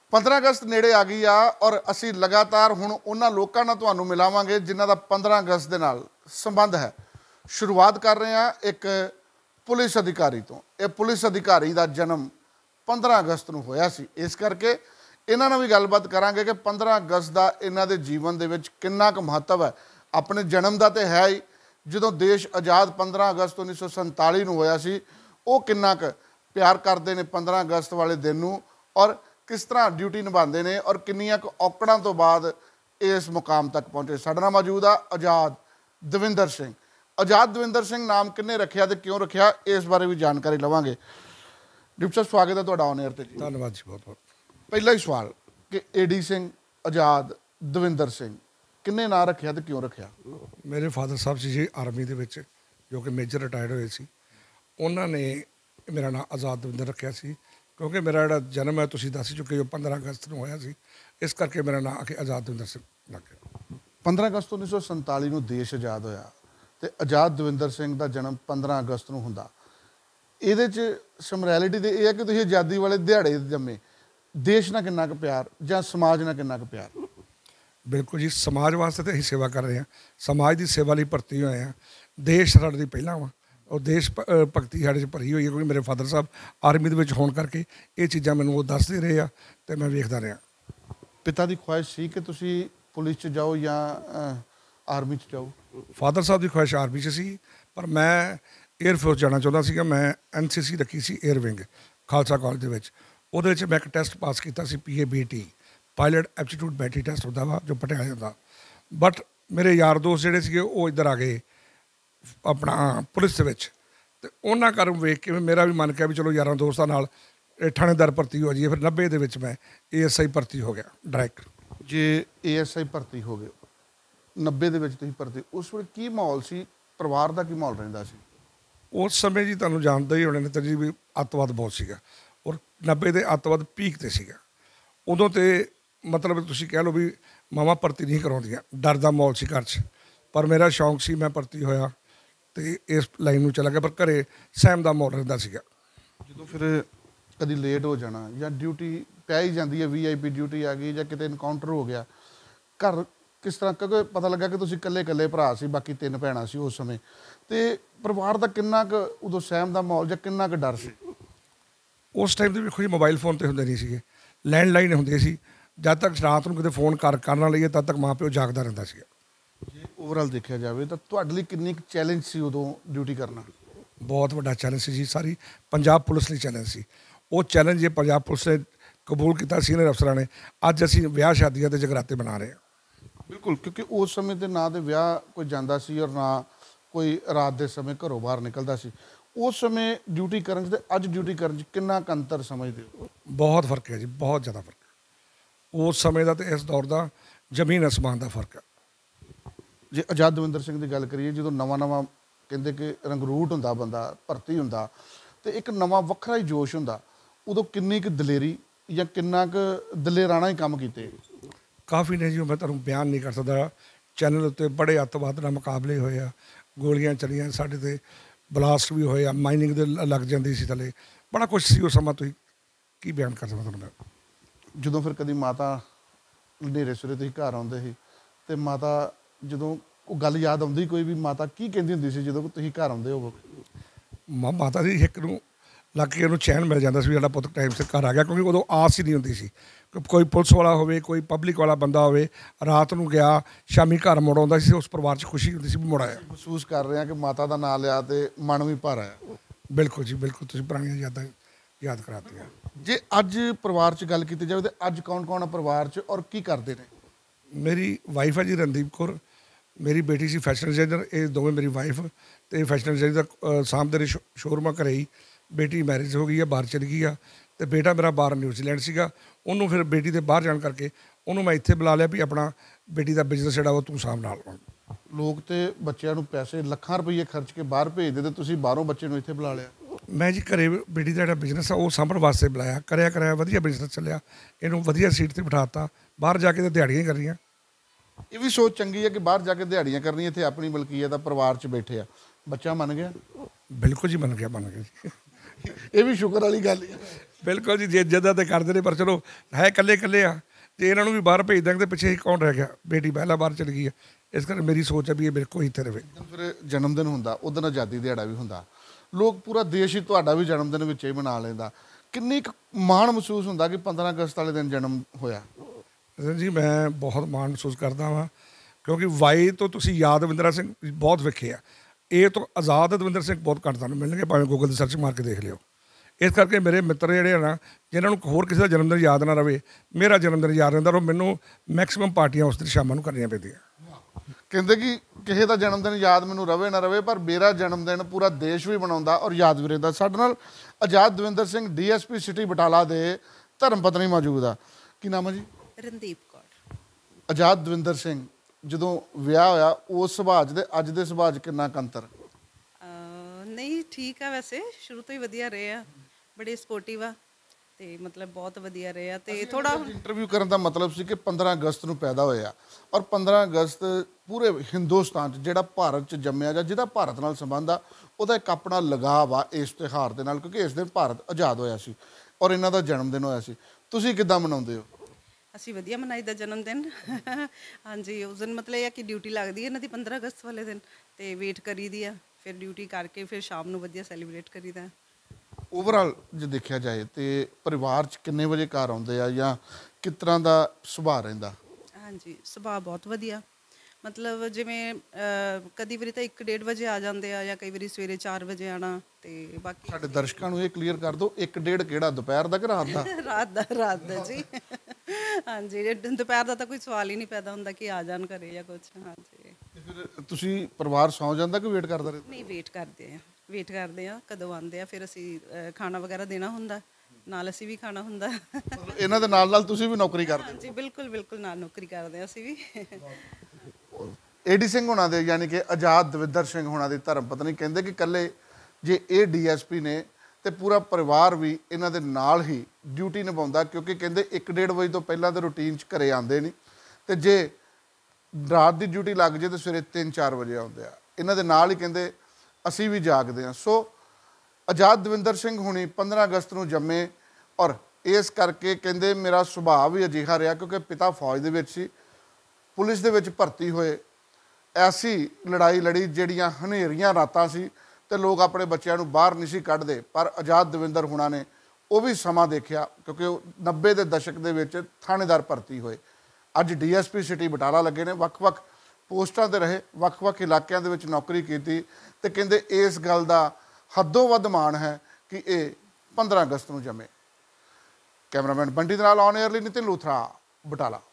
15 ਅਗਸਤ ਨੇੜੇ ਆ ਗਈ ਆ ਔਰ ਅਸੀਂ ਲਗਾਤਾਰ ਹੁਣ ਉਹਨਾਂ ਲੋਕਾਂ ਨਾਲ ਤੁਹਾਨੂੰ ਮਿਲਾਵਾਂਗੇ ਜਿਨ੍ਹਾਂ ਦਾ 15 ਅਗਸਤ ਦੇ ਨਾਲ ਸੰਬੰਧ ਹੈ। ਸ਼ੁਰੂਆਤ ਕਰ ਰਹੇ ਹਾਂ ਇੱਕ ਪੁਲਿਸ ਅਧਿਕਾਰੀ ਤੋਂ। ਇਹ ਪੁਲਿਸ ਅਧਿਕਾਰੀ ਦਾ ਜਨਮ 15 ਅਗਸਤ ਨੂੰ ਹੋਇਆ ਸੀ, ਇਸ ਕਰਕੇ ਇਹਨਾਂ ਨਾਲ ਵੀ ਗੱਲਬਾਤ ਕਰਾਂਗੇ ਕਿ 15 ਅਗਸਤ ਦਾ ਇਹਨਾਂ ਦੇ ਜੀਵਨ ਦੇ ਵਿੱਚ ਕਿੰਨਾ ਕੁ ਮਹੱਤਵ ਹੈ। ਆਪਣੇ ਜਨਮ ਦਾ ਤੇ ਹੈ ਹੀ, ਜਦੋਂ ਦੇਸ਼ ਆਜ਼ਾਦ 15 ਅਗਸਤ 1947 ਨੂੰ ਹੋਇਆ ਸੀ, ਉਹ ਕਿੰਨਾ ਕੁ ਪਿਆਰ ਕਰਦੇ ਨੇ 15 ਅਗਸਤ ਵਾਲੇ ਦਿਨ ਨੂੰ ਔਰ किस तरह ड्यूटी निभाते हैं और किन्नियां औकड़ों तो बाद इस मुकाम तक पहुँचे। साडे नाल मौजूद आ आज़ाद दविंदर सिंह। आज़ाद दविंदर सिंह नाम किन्ने रखिया ते क्यों रखिया, इस बारे भी जानकारी लवांगे। डिप्टी साहब स्वागत है तुहाडा ऑन एयर ते जी। धन्यवाद जी, बहुत बहुत। पहला ही सवाल कि एडी सिंह आज़ाद दविंदर सिंह किन्ने नाम रखिया ते क्यों रखिया? मेरे फादर साहब जी आर्मी दे विच जो कि मेजर रिटायर्ड होए सी, उन्होंने मेरा नाम आज़ाद दविंदर रखिया सी क्योंकि मेरा जो जन्म है तुसीं दस चुके हो 15 अगस्त को होया सी, इस करके मेरा नाम आके आज़ाद दविंदर सिंह लग गया। 15 अगस्त 1947 ਨੂੰ ਦੇਸ਼ ਆਜ਼ਾਦ ਹੋਇਆ ਤੇ ਆਜ਼ਾਦ ਦਵਿੰਦਰ ਸਿੰਘ ਦਾ ਜਨਮ 15 ਅਗਸਤ ਨੂੰ ਹੁੰਦਾ। ਇਹਦੇ 'ਚ ਸਮਰੈਲਿਟੀ ਤੇ ਇਹ ਹੈ ਕਿ ਤੁਸੀਂ ਆਜ਼ਾਦੀ ਵਾਲੇ ਦਿਹਾੜੇ ਜੰਮੇ। ਦੇਸ਼ ਨਾਲ ਕਿੰਨਾ ਕੁ ਪਿਆਰ ਜਾਂ ਸਮਾਜ ਨਾਲ ਕਿੰਨਾ ਕੁ ਪਿਆਰ? बिल्कुल जी, समाज वास्ते तो असीं सेवा कर रहे हैं, समाज की सेवा लिए भर्ती होए हैं। देश साडे ਲਈ ਪਹਿਲਾਂ ਵਾ और देश भगती साढ़े भरी हुई है क्योंकि मेरे फादर साहब आर्मी ਦੇ ਹੋਣ ਕਰਕੇ ਇਹ ਚੀਜ਼ਾਂ ਮੈਨੂੰ ਉਹ ਦੱਸਦੇ ਰਹੇ ਆ ਤੇ ਮੈਂ ਵੇਖਦਾ ਰਿਹਾ। ਪਿਤਾ ਦੀ ਖੁਆਇਸ਼ ਸੀ ਕਿ ਤੁਸੀਂ ਪੁਲਿਸ 'ਚ ਜਾਓ ਜਾਂ ਆਰਮੀ 'ਚ ਜਾਓ? ਫਾਦਰ ਸਾਹਿਬ ਦੀ ਖੁਆਇਸ਼ ਆਰਮੀ 'ਚ ਸੀ, ਪਰ ਮੈਂ 에ਅਰ ਫੋਰਸ ਜਾਣਾ ਚਾਹੁੰਦਾ ਸੀਗਾ। ਮੈਂ ਐਨਸੀਸੀ ਰੱਖੀ ਸੀ 에ਅਰ ਵਿੰਗ ਖਾਲਸਾ ਕਾਲਜ ਦੇ ਵਿੱਚ। ਉਹਦੇ ਵਿੱਚ ਮੈਂ ਇੱਕ ਟੈਸਟ ਪਾਸ ਕੀਤਾ ਸੀ, PABT pilot aptitude battery test ਹੁੰਦਾ ਵਾ ਜੋ ਪਟਿਆਲੇ ਹੁੰਦਾ। ਬਟ ਮੇਰੇ ਯਾਰ ਦੋਸਤ ਜਿਹੜੇ ਸੀਗੇ ਉਹ ਇੱਧਰ ਆ ਗਏ ਆਪਣਾ ਪੁਲਿਸ ਦੇ ਵਿੱਚ, ਤੇ ਉਹਨਾਂ ਕਾਰਨ ਵੇਖ ਕੇ ਮੇਰਾ ਵੀ ਮਨ ਕਿਹਾ ਵੀ ਚਲੋ ਯਾਰਾਂ ਦੋਸਤਾਂ ਨਾਲ ਥਾਣੇਦਾਰ ਭਰਤੀ ਹੋ ਜਾਈਏ। ਫਿਰ 90 ਦੇ ਵਿੱਚ ਮੈਂ ASI ਭਰਤੀ ਹੋ ਗਿਆ ਡਾਇਰੈਕਟ। ਜੇ ASI ਭਰਤੀ ਹੋ ਗਏ 90 ਦੇ ਵਿੱਚ ਤੁਸੀਂ ਭਰਤੀ, ਉਸ ਵੇਲੇ ਕੀ ਮਾਹੌਲ ਸੀ, ਪਰਿਵਾਰ ਦਾ ਕੀ ਮਾਹੌਲ ਰਹਿੰਦਾ ਸੀ? ਉਸ ਸਮੇਂ ਜੀ ਤੁਹਾਨੂੰ ਜਾਣਦੇ ਹੀ ਹੋਣੇ ਨੇ ਤਾਂ ਜੀ ਵੀ ਅੱਤਵਾਦ ਬਹੁਤ ਸੀਗਾ ਔਰ 90 ਦੇ ਅੱਤਵਾਦ ਪੀਕ 'ਤੇ ਸੀਗਾ। ਉਦੋਂ ਤੇ ਮਤਲਬ ਤੁਸੀਂ ਕਹਿ ਲਓ ਵੀ ਮਾਵਾਂ ਭਰਤੀ ਨਹੀਂ ਕਰਾਉਂਦੀਆਂ, ਡਰ ਦਾ ਮਾਹੌਲ ਸੀ ਘਰ 'ਚ। ਪਰ ਮੇਰਾ ਸ਼ੌਂਕ ਸੀ, ਮੈਂ ਭਰਤੀ ਹੋਇਆ ਤੇ ਇਸ ਲਾਈਨ ਨੂੰ ਚਲਾ ਗਿਆ। ਪਰ ਘਰੇ ਸਹਿਮ ਦਾ ਮਾਹੌਲ ਰਹਿੰਦਾ ਸੀਗਾ। ਜਦੋਂ ਫਿਰ ਕਦੀ ਲੇਟ ਹੋ ਜਾਣਾ ਜਾਂ ਡਿਊਟੀ ਪੈ ਹੀ ਜਾਂਦੀ ਹੈ, VIP ਡਿਊਟੀ ਆ ਗਈ ਜਾਂ ਕਿਤੇ ਇਨਕਾਊਂਟਰ ਹੋ ਗਿਆ, ਘਰ ਕਿਸ ਤਰ੍ਹਾਂ? ਕਿਉਂਕਿ ਪਤਾ ਲੱਗਾ ਕਿ ਤੁਸੀਂ ਇਕੱਲੇ ਭਰਾ ਸੀ, ਬਾਕੀ 3 ਭੈਣਾਂ ਸੀ ਉਸ ਸਮੇਂ, ਤੇ ਪਰਿਵਾਰ ਦਾ ਕਿੰਨਾ ਕੁ ਉਦੋਂ ਸਹਿਮ ਦਾ ਮਾਹੌਲ ਜਾਂ ਕਿੰਨਾ ਕੁ ਡਰ ਸੀ? ਉਸ ਟਾਈਮ ਦੇ ਵੇਖੋ ਜੀ ਮੋਬਾਈਲ ਫੋਨ ਤੇ ਹੁੰਦੇ ਨਹੀਂ ਸੀਗੇ, ਲੈਂਡਲਾਈਨ ਹੁੰਦੇ ਸੀ। ਜਦ ਤੱਕ ਰਾਤ ਨੂੰ ਕਿਤੇ ਫੋਨ ਕਰਨਾ ਲਈਏ ਤਦ ਤੱਕ ਮਾਂ ਪਿਓ ਜਾਗਦਾ ਰਹਿੰਦਾ ਸੀਗਾ। ਜੇ ਓਵਰਆਲ ਦੇਖਿਆ ਜਾਵੇ ਤਾਂ ਤੁਹਾਡੇ ਲਈ ਕਿੰਨੀ ਕੁ ਚੈਲੰਜ ਸੀ ਉਦੋਂ ਡਿਊਟੀ ਕਰਨਾ? ਬਹੁਤ ਵੱਡਾ ਚੈਲੰਜ ਸੀ ਜੀ, ਸਾਰੀ ਪੰਜਾਬ ਪੁਲਿਸ ਲਈ ਚੈਲੰਜ ਸੀ। ਉਹ ਚੈਲੰਜ ਇਹ ਪੰਜਾਬ ਪੁਲਿਸ ਨੇ ਕਬੂਲ ਕੀਤਾ, ਸੀਨੀਅਰ ਅਫਸਰਾਂ ਨੇ। ਅੱਜ ਅਸੀਂ ਵਿਆਹ ਸ਼ਾਦੀਆਂ ਤੇ ਜਗਰਾਤੇ ਬਣਾ ਰਹੇ ਹਾਂ। ਬਿਲਕੁਲ, ਕਿਉਂਕਿ ਉਸ ਸਮੇਂ ਤੇ ਨਾ ਤੇ ਵਿਆਹ ਕੋਈ ਜਾਂਦਾ ਸੀ ਔਰ ਨਾ ਕੋਈ ਰਾਤ ਦੇ ਸਮੇਂ ਘਰੋਂ ਬਾਹਰ ਨਿਕਲਦਾ ਸੀ। ਉਸ ਸਮੇਂ ਡਿਊਟੀ ਕਰਨ 'ਚ ਤੇ ਅੱਜ ਡਿਊਟੀ ਕਰਨ 'ਚ ਕਿੰਨਾ ਕੁ ਅੰਤਰ ਸਮਝਦੇ ਹੋ? ਬਹੁਤ ਫਰਕ ਹੈ ਜੀ, ਬਹੁਤ ਜ਼ਿਆਦਾ ਫਰਕ। ਉਸ ਸਮੇਂ ਦਾ ਤੇ ਇਸ ਦੌਰ ਦਾ ਜ਼ਮੀਨ ਅਸਮਾਨ ਦਾ ਫਰਕ ਹੈ। ਜੇ ਆਜ਼ਾਦ ਦਵਿੰਦਰ ਸਿੰਘ ਦੀ ਗੱਲ ਕਰੀਏ, ਜਦੋਂ ਨਵਾਂ ਕਹਿੰਦੇ ਕਿ ਰੰਗਰੂਟ ਹੁੰਦਾ ਬੰਦਾ, ਭਰਤੀ ਹੁੰਦਾ, ਤੇ ਇੱਕ ਨਵਾਂ ਵੱਖਰਾ ਹੀ ਜੋਸ਼ ਹੁੰਦਾ, ਉਦੋਂ ਕਿੰਨੀ ਕੁ ਦਲੇਰੀ ਜਾਂ ਕਿੰਨਾ ਕੁ ਦਲੇਰਾਨਾ ਹੀ ਕੰਮ ਕੀਤੇ? ਕਾਫੀ ਨੇ ਜੀ, ਮੈਂ ਤੁਹਾਨੂੰ ਬਿਆਨ ਨਹੀਂ ਕਰ ਸਕਦਾ। ਚੈਨਲ ਉੱਤੇ ਬੜੇ ਅੱਤਵਾਦ ਨਾਲ ਮੁਕਾਬਲੇ ਹੋਏ ਆ, ਗੋਲੀਆਂ ਚਲੀਆਂ ਸਾਡੇ ਤੇ, ਬਲਾਸਟ ਵੀ ਹੋਏ ਆ, ਮਾਈਨਿੰਗ ਦੇ ਲੱਗ ਜਾਂਦੀ ਸੀ ਥੱਲੇ, ਬੜਾ ਕੁਛ ਸੀ ਉਹ ਸਮਾਂ। ਤੁਸੀਂ ਕੀ ਬਿਆਨ ਕਰ ਸਕਦਾ ਤੁਹਾਨੂੰ ਮੈਂ? ਜਦੋਂ ਫਿਰ ਕਦੀ ਮਾਤਾ ਹਨੇਰੇ ਸਵੇਰੇ ਤੁਸੀਂ ਘਰ ਆਉਂਦੇ ਸੀ ਤੇ ਮਾਤਾ ਜਦੋਂ ਉਹ ਗੱਲ ਯਾਦ ਆਉਂਦੀ ਕੋਈ ਵੀ, ਮਾਤਾ ਕੀ ਕਹਿੰਦੀ ਹੁੰਦੀ ਸੀ ਜਦੋਂ ਤੁਸੀਂ ਘਰ ਆਉਂਦੇ ਹੋਵੋ? ਮਾਤਾ ਦੀ ਹਿੱਕ ਨੂੰ ਲੱਗ ਕੇ ਉਹਨੂੰ ਚੈਨ ਮਿਲ ਜਾਂਦਾ ਸੀ ਵੀ ਸਾਡਾ ਪੁੱਤ ਟਾਈਮ ਸਿਰ ਘਰ ਆ ਗਿਆ, ਕਿਉਂਕਿ ਉਦੋਂ ਆਸ ਹੀ ਨਹੀਂ ਹੁੰਦੀ ਸੀ। ਕੋਈ ਪੁਲਿਸ ਵਾਲਾ ਹੋਵੇ, ਕੋਈ ਪਬਲਿਕ ਵਾਲਾ ਬੰਦਾ ਹੋਵੇ, ਰਾਤ ਨੂੰ ਗਿਆ ਸ਼ਾਮੀ ਘਰ ਮੁੜ ਆਉਂਦਾ ਸੀ, ਉਸ ਪਰਿਵਾਰ 'ਚ ਖੁਸ਼ੀ ਹੁੰਦੀ ਸੀ ਵੀ ਮੁੜ ਆਇਆ। ਮਹਿਸੂਸ ਕਰ ਰਹੇ ਹਾਂ ਕਿ ਮਾਤਾ ਦਾ ਨਾਂ ਲਿਆ ਤੇ ਮਨ ਵੀ ਭਰ ਆਇਆ। ਬਿਲਕੁਲ ਜੀ, ਬਿਲਕੁਲ। ਤੁਸੀਂ ਪੁਰਾਣੀਆਂ ਯਾਦਾਂ ਯਾਦ ਕਰਾਤੀਆਂ। ਜੇ ਅੱਜ ਪਰਿਵਾਰ 'ਚ ਗੱਲ ਕੀਤੀ ਜਾਵੇ ਤਾਂ ਅੱਜ ਕੌਣ ਆ ਪਰਿਵਾਰ 'ਚ ਔਰ ਕੀ ਕਰਦੇ ਨੇ? ਮੇਰੀ ਵਾਈਫ ਹੈ ਜੀ ਰਣਦੀਪ ਕੌਰ, ਮੇਰੀ ਬੇਟੀ ਸੀ ਫੈਸ਼ਨ ਡਿਜ਼ਾਈਨਰ। ਇਹ ਦੋਵੇਂ ਮੇਰੀ ਵਾਈਫ ਅਤੇ ਫੈਸ਼ਨ ਡਿਜ਼ਾਈਨਰ ਦਾ ਸਾਹਮਣੇ ਦੇ ਸ਼ੋਰੂਮਾਂ ਘਰੇ ਹੀ। ਬੇਟੀ ਮੈਰਿਜ ਹੋ ਗਈ ਆ, ਬਾਹਰ ਚਲੀ ਗਈ ਆ, ਅਤੇ ਬੇਟਾ ਮੇਰਾ ਬਾਹਰ ਨਿਊਜ਼ੀਲੈਂਡ ਸੀਗਾ। ਉਹਨੂੰ ਫਿਰ ਬੇਟੀ ਦੇ ਬਾਹਰ ਜਾਣ ਕਰਕੇ ਉਹਨੂੰ ਮੈਂ ਇੱਥੇ ਬੁਲਾ ਲਿਆ ਵੀ ਆਪਣਾ ਬੇਟੀ ਦਾ ਬਿਜ਼ਨਸ ਜਿਹੜਾ ਉਹ ਤੂੰ ਸਾਂਭ ਨਾਲ। ਲੋਕ ਤੇ ਬੱਚਿਆਂ ਨੂੰ ਪੈਸੇ ਲੱਖਾਂ ਰੁਪਈਏ ਖਰਚ ਕੇ ਬਾਹਰ ਭੇਜਦੇ ਤੇ ਤੁਸੀਂ ਬਾਹਰੋਂ ਬੱਚੇ ਨੂੰ ਇੱਥੇ ਬੁਲਾ ਲਿਆ? ਮੈਂ ਜੀ ਘਰੇ ਬੇਟੀ ਦਾ ਜਿਹੜਾ ਬਿਜ਼ਨਸ ਆ ਉਹ ਸਾਂਭਣ ਵਾਸਤੇ ਬੁਲਾਇਆ, ਕਰਿਆ ਵਧੀਆ ਬਿਜ਼ਨਸ ਚੱਲਿਆ। ਇਹਨੂੰ ਵਧੀਆ ਸੀਟ 'ਤੇ ਬਿਠਾ ਦਿੱਤਾ, ਬਾਹਰ ਜਾ ਕੇ ਤਾਂ ਦਿਹਾੜੀਆਂ ਹੀ ਕਰਨੀਆਂ। ਇਹ ਵੀ ਸੋਚ ਚੰਗੀ ਹੈ ਕਿ ਬਾਹਰ ਜਾ ਕੇ ਦਿਹਾੜੀਆਂ ਕਰਨੀਆਂ, ਇੱਥੇ ਆਪਣੀ ਮਲਕੀਅਤ ਦਾ ਪਰਿਵਾਰ 'ਚ ਬੈਠੇ ਆ। ਬੱਚਾ ਮੰਨ ਗਿਆ? ਬਿਲਕੁਲ ਜੀ, ਮੰਨ ਗਿਆ ਜੀ। ਇਹ ਵੀ ਸ਼ੁਕਰ ਵਾਲੀ ਗੱਲ ਹੈ। ਬਿਲਕੁਲ ਜੀ, ਜੇ ਜਿੱਦਾਂ ਤੇ ਕਰਦੇ ਨੇ, ਪਰ ਚਲੋ ਹੈ ਇਕੱਲੇ ਇਕੱਲੇ ਆ, ਤੇ ਇਹਨਾਂ ਨੂੰ ਵੀ ਬਾਹਰ ਭੇਜ ਦਾਂਗੇ ਤੇ ਪਿੱਛੇ ਕੌਣ ਰਹਿ ਗਿਆ? ਬੇਟੀ ਪਹਿਲਾਂ ਬਾਹਰ ਚਲੀ ਗਈ ਹੈ, ਇਸ ਕਰਕੇ ਮੇਰੀ ਸੋਚ ਹੈ ਵੀ ਇਹ ਮੇਰੇ ਕੋਲ ਇੱਥੇ ਰਵੇ। ਫਿਰ ਜਨਮ ਦਿਨ ਹੁੰਦਾ, ਉਦੋਂ ਆਜ਼ਾਦੀ ਦਿਹਾੜਾ ਵੀ ਹੁੰਦਾ, ਲੋਕ ਪੂਰਾ ਦੇਸ਼ ਹੀ ਤੁਹਾਡਾ ਵੀ ਜਨਮ ਦਿਨ ਵਿੱਚ ਹੀ ਮਨਾ ਲੈਂਦਾ। ਕਿੰਨੀ ਕੁ ਮਾਣ ਮਹਿਸੂਸ ਹੁੰਦਾ ਕਿ 15 ਅਗਸਤ ਵਾਲੇ ਦਿਨ ਜਨਮ ਹੋਇਆ? ਜੀ ਮੈਂ ਬਹੁਤ ਮਾਣ ਮਹਿਸੂਸ ਕਰਦਾ ਵਾਂ, ਕਿਉਂਕਿ ਵਾਈ ਤੋਂ ਤੁਸੀਂ ਯਾਦਵਿੰਦਰਾ ਸਿੰਘ ਬਹੁਤ ਵੇਖੇ ਆ, ਇਹ ਤੋਂ ਆਜ਼ਾਦ ਦਵਿੰਦਰ ਸਿੰਘ ਬਹੁਤ ਘੱਟ ਤੁਹਾਨੂੰ ਮਿਲਣਗੇ, ਭਾਵੇਂ ਗੂਗਲ 'ਤੇ ਸਰਚ ਮਾਰ ਕੇ ਦੇਖ ਲਿਓ। ਇਸ ਕਰਕੇ ਮੇਰੇ ਮਿੱਤਰ ਜਿਹੜੇ ਆ ਨਾ, ਜਿਨ੍ਹਾਂ ਨੂੰ ਹੋਰ ਕਿਸੇ ਦਾ ਜਨਮ ਦਿਨ ਯਾਦ ਨਾ ਰਵੇ, ਮੇਰਾ ਜਨਮ ਦਿਨ ਯਾਦ ਰਹਿੰਦਾ, ਉਹ ਮੈਨੂੰ ਮੈਕਸਿਮਮ ਪਾਰਟੀਆਂ ਉਸ ਦਿਨ ਸ਼ਾਮਾਂ ਨੂੰ ਕਰਨੀਆਂ ਪੈਂਦੀਆਂ। ਕਹਿੰਦੇ ਕਿ ਕਿਸੇ ਦਾ ਜਨਮ ਦਿਨ ਯਾਦ ਮੈਨੂੰ ਰਵੇ ਨਾ ਰਵੇ, ਪਰ ਮੇਰਾ ਜਨਮ ਦਿਨ ਪੂਰਾ ਦੇਸ਼ ਵੀ ਮਨਾਉਂਦਾ ਔਰ ਯਾਦ ਵੀ ਰਹਿੰਦਾ। ਸਾਡੇ ਨਾਲ ਆਜ਼ਾਦ ਦਵਿੰਦਰ ਸਿੰਘ DSP ਸਿਟੀ ਬਟਾਲਾ ਦੇ ਧਰਮ ਪਤਨੀ ਮੌਜੂਦ ਆ। ਕੀ ਨਾਮ ਹੈ ਜੀ? ਰਣਦੀਪ ਕੌਰ। ਆਜ਼ਾਦ ਦਵਿੰਦਰ ਸਿੰਘ, ਜਦੋਂ ਵਿਆਹ ਹੋਇਆ ਉਸ ਸੁਭਾਅ 'ਚ ਤੇ ਅੱਜ ਦੇ ਸੁਭਾਅ 'ਚ ਕਿੰਨਾ ਕੁ ਅੰਤਰ? ਨਹੀਂ ਠੀਕ ਆ, ਵੈਸੇ ਸ਼ੁਰੂ ਤੋਂ ਹੀ ਵਧੀਆ ਰਹੇ ਆ, ਬੜੇ ਸਪੋਰਟਿਵ ਆ ਤੇ ਮਤਲਬ ਬਹੁਤ ਵਧੀਆ ਰਹੇ ਆ। ਤੇ ਥੋੜਾ ਇੰਟਰਵਿਊ ਕਰਨ ਦਾ ਮਤਲਬ ਸੀ ਕਿ 15 ਅਗਸਤ ਨੂੰ ਪੈਦਾ ਹੋਇਆ ਔਰ 15 ਅਗਸਤ ਪੂਰੇ ਹਿੰਦੁਸਤਾਨ 'ਚ ਜਿਹੜਾ ਭਾਰਤ 'ਚ ਜੰਮਿਆ ਜਾਂ ਜਿਹਦਾ ਭਾਰਤ ਨਾਲ ਸੰਬੰਧ ਆ, ਉਹਦਾ ਇੱਕ ਆਪਣਾ ਲਗਾਵ ਆ ਇਸ ਤਿਉਹਾਰ ਦੇ ਨਾਲ, ਕਿਉਂਕਿ ਇਸ ਦਿਨ ਭਾਰਤ ਆਜ਼ਾਦ ਹੋਇਆ ਸੀ ਔਰ ਇਹਨਾਂ ਦਾ ਜਨਮ ਦਿਨ ਹੋਇਆ ਸੀ। ਤੁਸੀਂ ਕਿੱਦਾਂ ਮਨਾਉਂਦੇ ਹੋ? ਅਸੀਂ ਵਧੀਆ ਮਨਾਈਦਾ ਜਨਮ ਦਿਨ। ਹਾਂਜੀ, ਉਸ ਦਿਨ ਮਤਲਬ ਇਹ ਆ ਕਿ ਡਿਊਟੀ ਲੱਗਦੀ ਹੈ ਇਹਨਾਂ ਦੀ 15 ਅਗਸਤ ਵਾਲੇ ਦਿਨ, ਤੇ ਵੇਟ ਕਰੀਦੀ ਆ, ਫਿਰ ਡਿਊਟੀ ਕਰਕੇ ਫਿਰ ਸ਼ਾਮ ਨੂੰ ਵਧੀਆ ਸੈਲੀਬ੍ਰੇਟ ਕਰੀਦਾ। ਓਵਰਆਲ ਜੇ ਦੇਖਿਆ ਜਾਏ ਤੇ ਪਰਿਵਾਰ 'ਚ ਕਿੰਨੇ ਵਜੇ ਘਰ ਆਉਂਦੇ ਆ ਜਾਂ ਕਿਸ ਤਰ੍ਹਾਂ ਦਾ ਸੁਭਾਅ ਰਹਿੰਦਾ? ਹਾਂਜੀ, ਸੁਭਾਅ ਬਹੁਤ ਵਧੀਆ, ਮਤਲਬ ਜਿਵੇਂ ਕਦੀ ਵਾਰੀ ਤਾਂ 1-1:30 ਵਜੇ ਆ ਜਾਂਦੇ ਆ, ਜਾਂ ਕਈ ਵਾਰੀ ਸਵੇਰੇ 4 ਵਜੇ ਆਣਾ। ਤੇ ਬਾਕੀ ਸਾਡੇ ਦਰਸ਼ਕਾਂ ਨੂੰ ਇਹ ਕਲੀਅਰ ਕਰ ਦਿਓ, 1-1:30 ਕਿਹੜਾ, ਦੁਪਹਿਰ ਦਾ ਕਿ ਰਾਤ ਦਾ? ਰਾਤ ਦਾ ਜੀ। ਹਾਂਜੀ, ਦੁਪਹਿਰ ਦਾ ਤਾਂ ਕੋਈ ਸਵਾਲ ਹੀ ਨਹੀਂ ਪੈਦਾ ਹੁੰਦਾ ਕਿ ਆ ਜਾਣ ਘਰੇ ਜਾਂ ਕੁਝ। ਹਾਂਜੀ, ਤੇ ਫਿਰ ਤੁਸੀਂ ਪਰਿਵਾਰ ਸੌਂ ਜਾਂਦਾ ਕਿ ਵੇਟ ਕਰਦਾ ਰਹਿੰਦਾ? ਨਹੀਂ, ਵੇਟ ਕਰਦੇ ਆ ਕਦੋਂ ਆਉਂਦੇ ਆ, ਫਿਰ ਅਸੀਂ ਖਾਣਾ ਵਗੈਰਾ ਦੇਣਾ ਹੁੰਦਾ, ਨਾਲ ਅਸੀਂ ਵੀ ਖਾਣਾ ਹੁੰਦਾ। ਮਤਲਬ ਇਹਨਾਂ ਦੇ ਨਾਲ ਨਾਲ ਤੁਸੀਂ ਵੀ ਨੌਕਰੀ ਕਰਦੇ? ਹਾਂਜੀ, ਬਿਲਕੁਲ ਨਾਲ ਨੌਕਰੀ ਕਰਦੇ ਆ ਅਸੀਂ ਵੀ। AD ਸਿੰਘ ਹੋਣਾ ਦੇ, ਯਾਨੀ ਕਿ ਆਜ਼ਾਦ ਦਵਿੰਦਰ ਸਿੰਘ ਹੋਣਾ ਦੀ ਧਰਮ ਪਤਨੀ, ਕਹਿੰਦੇ ਕਿ ਇਕੱਲੇ ਜੇ ਇਹ DSP ਨੇ ਤੇ ਪੂਰਾ ਪਰਿਵਾਰ ਵੀ ਇਹਨਾਂ ਦੇ ਨਾਲ ਹੀ ਡਿਊਟੀ ਨਿਭਾਉਂਦਾ, ਕਿਉਂਕਿ ਕਹਿੰਦੇ 1-1:30 ਵਜੇ ਤੋਂ ਪਹਿਲਾਂ ਤਾਂ ਰੂਟੀਨ 'ਚ ਘਰੇ ਆਉਂਦੇ ਨਹੀਂ, ਤੇ ਜੇ ਰਾਤ ਦੀ ਡਿਊਟੀ ਲੱਗ ਜੇ ਤਾਂ ਸਵੇਰੇ 3-4 ਵਜੇ ਆਉਂਦੇ ਆ। ਇਹਨਾਂ ਦੇ ਨਾਲ ਹੀ ਕਹਿੰਦੇ ਅਸੀਂ ਵੀ ਜਾਗਦੇ ਹਾਂ। ਸੋ ਆਜ਼ਾਦ ਦਵਿੰਦਰ ਸਿੰਘ ਹੁਣੀ 15 ਅਗਸਤ ਨੂੰ ਜੰਮੇ ਔਰ ਇਸ ਕਰਕੇ ਕਹਿੰਦੇ ਮੇਰਾ ਸੁਭਾਅ ਵੀ ਅਜਿਹਾ ਰਿਹਾ, ਕਿਉਂਕਿ ਪਿਤਾ ਫੌਜ ਦੇ ਵਿੱਚ ਸੀ, ਪੁਲਿਸ ਦੇ ਵਿੱਚ ਭਰਤੀ ਹੋਏ, ਐਸੀ ਲੜਾਈ ਲੜੀ ਜਿਹੜੀਆਂ ਹਨੇਰੀਆਂ ਰਾਤਾਂ ਸੀ ਤੇ ਲੋਕ ਆਪਣੇ ਬੱਚਿਆਂ ਨੂੰ ਬਾਹਰ ਨਹੀਂ ਸੀ ਕੱਢਦੇ, ਪਰ ਆਜ਼ਾਦ ਦਵਿੰਦਰ ਹੁਣਾਂ ਨੇ ਉਹ ਵੀ ਸਮਾਂ ਦੇਖਿਆ, ਕਿਉਂਕਿ ਉਹ 90 ਦੇ ਦਸ਼ਕ ਦੇ ਵਿੱਚ ਥਾਣੇਦਾਰ ਭਰਤੀ ਹੋਏ, ਅੱਜ DSP ਸਿਟੀ ਬਟਾਲਾ ਲੱਗੇ ਨੇ, ਵੱਖ-ਵੱਖ ਪੋਸਟਾਂ ਤੇ ਰਹੇ, ਵੱਖ-ਵੱਖ ਇਲਾਕਿਆਂ ਦੇ ਵਿੱਚ ਨੌਕਰੀ ਕੀਤੀ, ਤੇ ਕਹਿੰਦੇ ਇਸ ਗੱਲ ਦਾ ਹੱਦੋਂ ਵੱਧ ਮਾਣ ਹੈ ਕਿ ਇਹ 15 ਅਗਸਤ ਨੂੰ ਜੰਮੇ। ਕੈਮਰਾਮੈਨ ਬੰਟੀ ਦੇ ਨਾਲ ਔਨ 에ਅਰ ਲਈ ਨਿਤਿਨ ਲੂਥਰਾ, ਬਟਾਲਾ।